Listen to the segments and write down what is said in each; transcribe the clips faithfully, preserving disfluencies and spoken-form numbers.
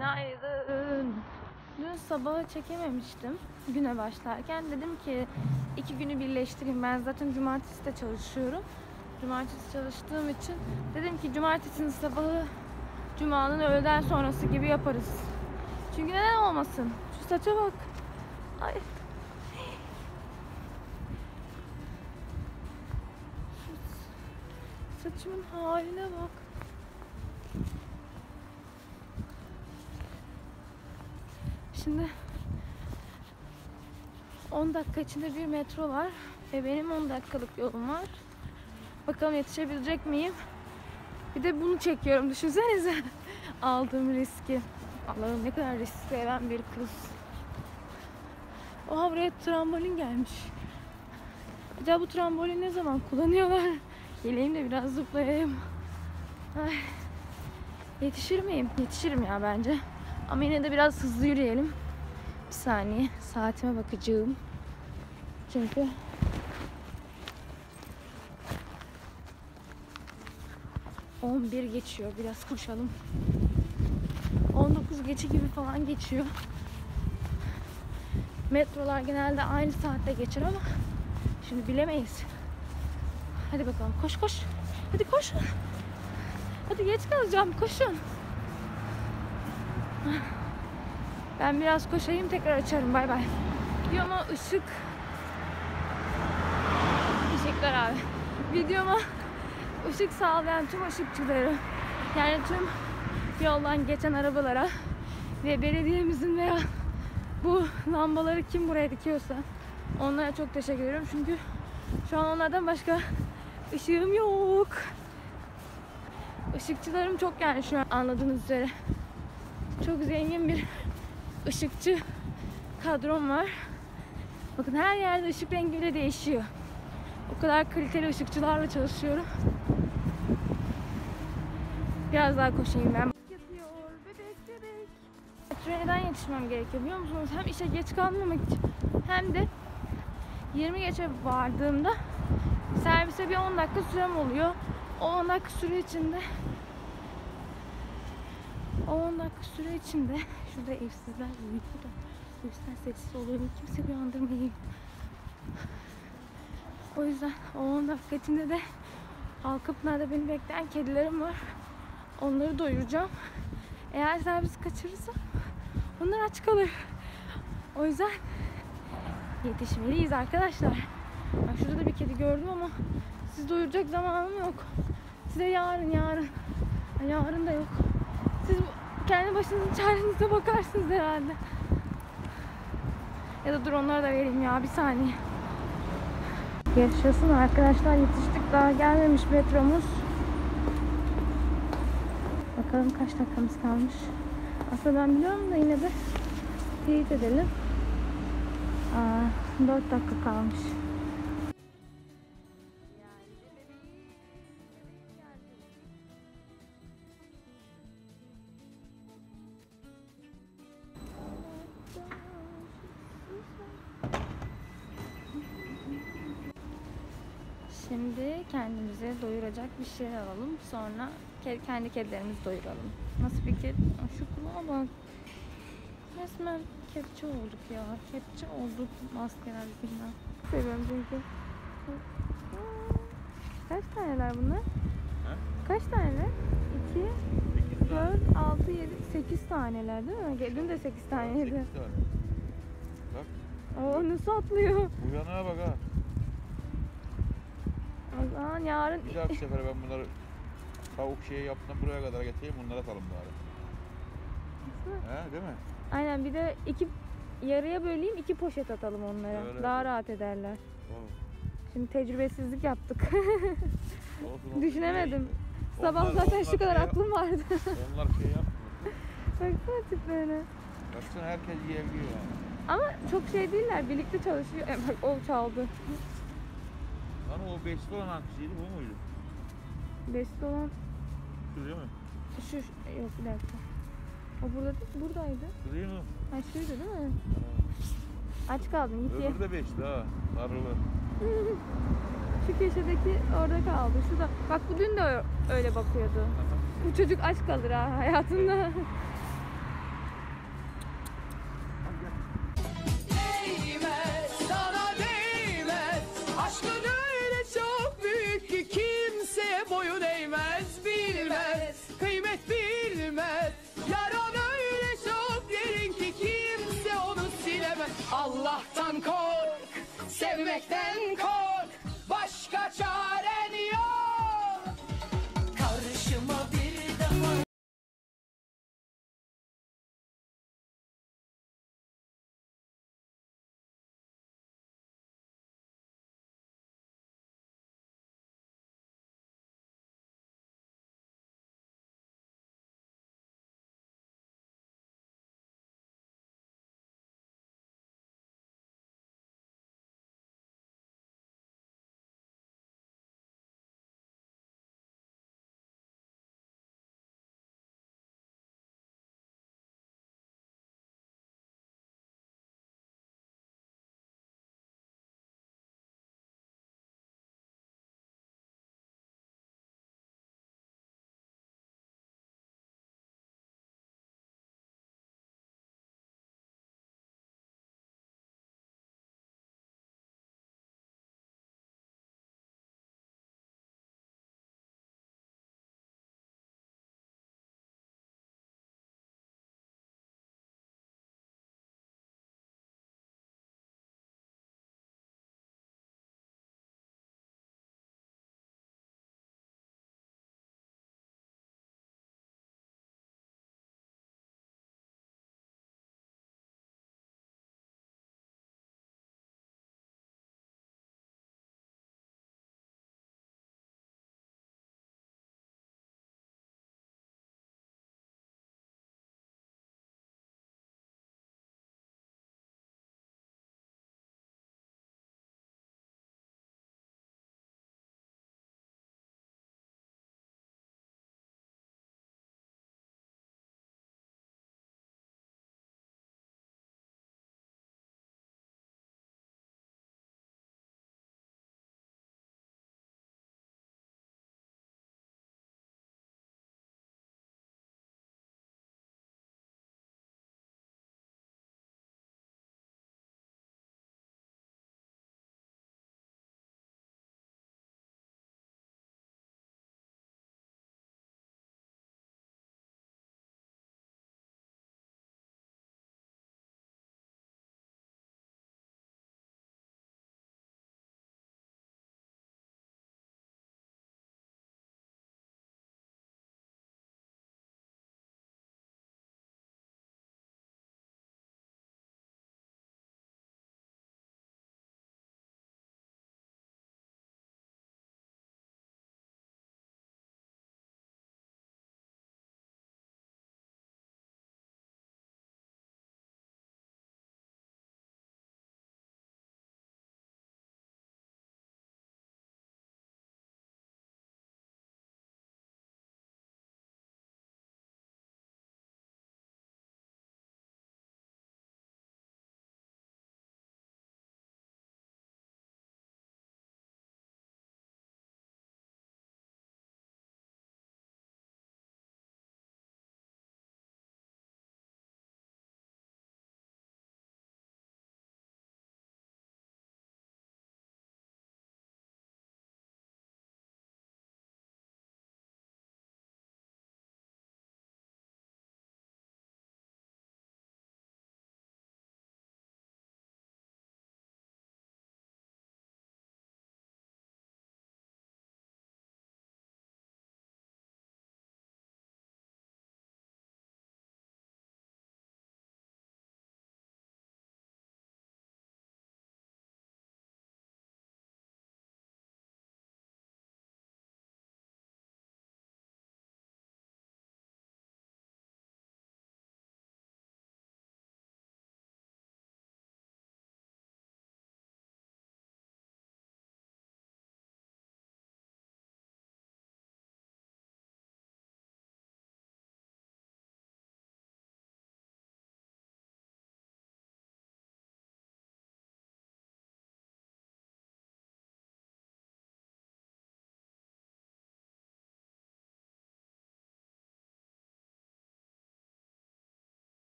Günaydın. Dün sabahı çekememiştim güne başlarken. Dedim ki iki günü birleştireyim. Ben zaten cumartesi de çalışıyorum. Cumartesi çalıştığım için dedim ki cumartesinin sabahı cumanın öğleden sonrası gibi yaparız. Çünkü neden olmasın? Şu saça bak. Ay. Şu saçımın haline bak. Şimdi on dakika içinde bir metro var ve benim on dakikalık yolum var. Bakalım yetişebilecek miyim? Bir de bunu çekiyorum, düşünsenize. Aldığım riski. Allah'ım ne kadar risk seven bir kız. Oha, buraya trambolin gelmiş. Acaba bu trambolin ne zaman kullanıyorlar? Geleyim de biraz zıplayayım. Ay. Yetişir miyim? Yetişirim ya bence. Ama yine de biraz hızlı yürüyelim. Bir saniye. Saatime bakacağım. Çünkü on bir geçiyor. Biraz koşalım. on dokuz geçi gibi falan geçiyor. Metrolar genelde aynı saatte geçer ama şimdi bilemeyiz. Hadi bakalım. Koş koş. Hadi koş. Hadi geç kalacağım. Koşun. Ben biraz koşayım, tekrar açarım. Bay bay. Videoma ışık Teşekkürler abi. Videoma ışık sağlayan tüm ışıkçıları, yani tüm yoldan geçen arabalara ve belediyemizin veya bu lambaları kim buraya dikiyorsa onlara çok teşekkür ederim. Çünkü şu an onlardan başka ışığım yok. Işıkçılarım çok, yani şu an anladığınız üzere. Çok zengin bir ışıkçı kadrom var. Bakın her yerde ışık rengi bile değişiyor. O kadar kaliteli ışıkçılarla çalışıyorum. Biraz daha koşayım ben. Yatıyor bebek bebek. Metroya neden yetişmem gerekiyor biliyor musunuz? Hem işe geç kalmamak için hem de yirmi geçe vardığımda servise bir on dakika sürem oluyor. O on dakika süre içinde O on dakika süre içinde şurada evsizler uyuyor da o yüzden sessiz oluyorum. Kimse uyandırmayayım. O yüzden o on dakika içinde de Halkapınar'da beni bekleyen kedilerim var. Onları doyuracağım. Eğer servis kaçırırsam onlar aç kalır. O yüzden yetişmeliyiz arkadaşlar. Ben şurada da bir kedi gördüm ama sizi doyuracak zamanım yok. Size yarın yarın. Yarın da yok. Siz kendi başınızın çarenize bakarsınız herhalde. Ya da dur onlara da vereyim ya, bir saniye. Yaşasın arkadaşlar, yetiştik, daha gelmemiş metromuz. Bakalım kaç dakikamız kalmış. Aslında ben biliyorum da yine de teyit edelim. Aa, dört dakika kalmış. Şimdi kendimize doyuracak bir şey alalım. Sonra kendi kedilerimizi doyuralım. Nasıl bir kedi? Şu kulağa bak. Resmen kepçe olduk ya. Kepçe olduk maskeler yüzünden. Seviyorum çünkü. Kaç taneler bunlar? He? Kaç taneler? iki, dört, altı, yedi, sekiz taneler değil mi? Dün de sekiz taneydi. sekiz tane. Bak. Oo, nasıl atlıyor? Bu yana bak ha. O zaman yarın... Bir dahaki sefer ben bunları tavuk şeyi yaptım, buraya kadar getireyim, bunlara atalım bari. Nasıl? He, değil mi? Aynen, bir de iki yarıya böleyim, iki poşet atalım onlara. Öyle daha rahat ederler. Olur. Şimdi tecrübesizlik yaptık. Olsun, olsun. Düşünemedim. Onlar, Sabah zaten onlar şu kadar şey aklım vardı. Onlar şey yapmıyor. Baksana tiplerine. Baksana, herkes yiyebiliyor yani. Ama çok şey değiller, birlikte çalışıyor. E bak, o çaldı. Lan o beşli olan hangisiydi, bu muydu? Beşli olan... Şu değil mi? Şu, yok bir dakika. O burada değil, buradaydı. Şu değil mi? Ha, şuydu değil mi? Ha. Aç kaldın, git ye. Öbürü de beşli ha, sarılı. Şu köşedeki orada kaldı. Şurada. Bak, bu dün de öyle bakıyordu. Bu çocuk aç kalır ha hayatında. Evet. Bu çocuk aç kalır ha hayatında. Hı hı. Hayatında. Sevmekten kork, başka çaren yok. Karşıma bir daha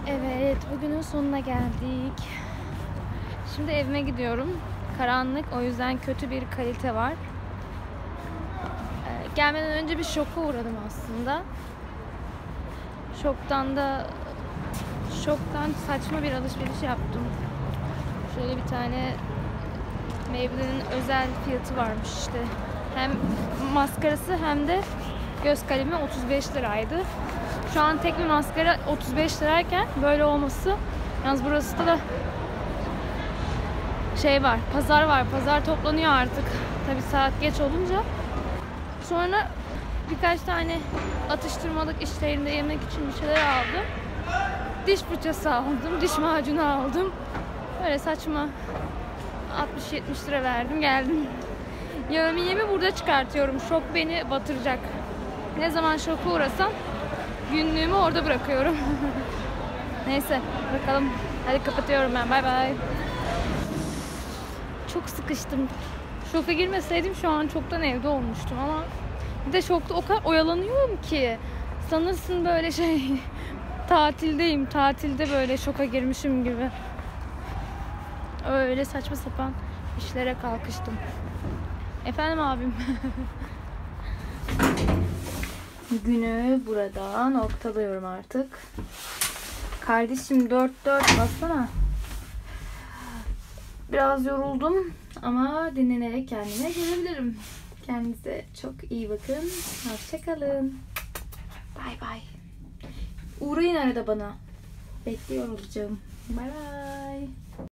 Evet, bugünün sonuna geldik. Şimdi evime gidiyorum. Karanlık, o yüzden kötü bir kalite var. Ee, gelmeden önce bir şoka uğradım aslında. Şoktan da şoktan saçma bir alışveriş yaptım. Şöyle bir tane Maybelline'in özel fiyatı varmış işte. Hem maskarası hem de göz kalemi otuz beş liraydı. Şu an tek bir maskara otuz beş lirayken böyle olması. Yalnız burası da şey var, pazar var. Pazar toplanıyor artık. Tabii saat geç olunca. Sonra birkaç tane atıştırmalık işlerinde yemek için bir şeyler aldım. Diş fırçası aldım, diş macunu aldım. Böyle saçma altmış yetmiş lira verdim, geldim. Yevmiyemi burada çıkartıyorum. Şok beni batıracak. Ne zaman şoka uğrasam günlüğümü orada bırakıyorum. Neyse bakalım. Hadi kapatıyorum ben. Bay bay. Çok sıkıştım. Şoka girmeseydim şu an çoktan evde olmuştum ama bir de şokta o kadar oyalanıyorum ki. Sanırsın böyle şey tatildeyim. Tatilde böyle şoka girmişim gibi. Öyle saçma sapan işlere kalkıştım. Efendim abim. Günü burada noktalıyorum artık. Kardeşim dört dört bassana. Biraz yoruldum ama dinlenerek kendime gelebilirim. Kendinize çok iyi bakın. Hoşçakalın. Bay bay. Uğrayın arada bana. Bekliyor olacağım. Bay bay.